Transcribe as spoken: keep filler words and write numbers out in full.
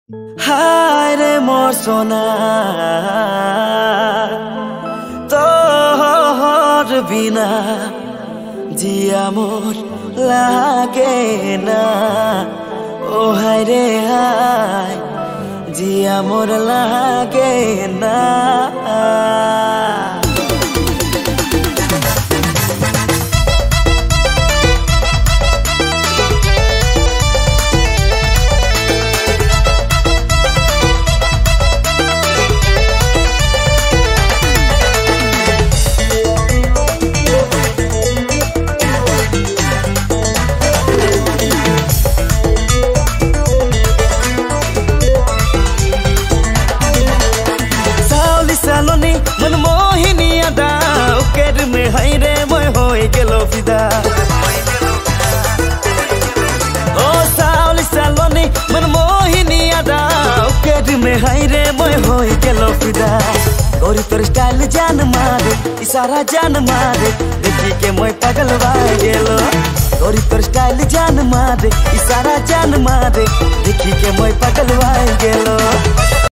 हायरे मोर सोना तोहर बिना जिया मोर लागे ना। ओ हायरे हाय जिया मोर लागे ना। मन मोहिनी अदा उकेर में हायरे मोय होय गेलो फिदा। ओ सावली सालोनी मन मोहिनी अदा उकेर में हायरे मोय होय गेलो फिदा। गोरी तोर स्टाइल जान मारे इशारा जान मारे देखी के मोय पागल वाय गेलो। गोरी तोर स्टाइल जान मारे इशारा जान मारे देखी के मोय पागल वाय गेलो।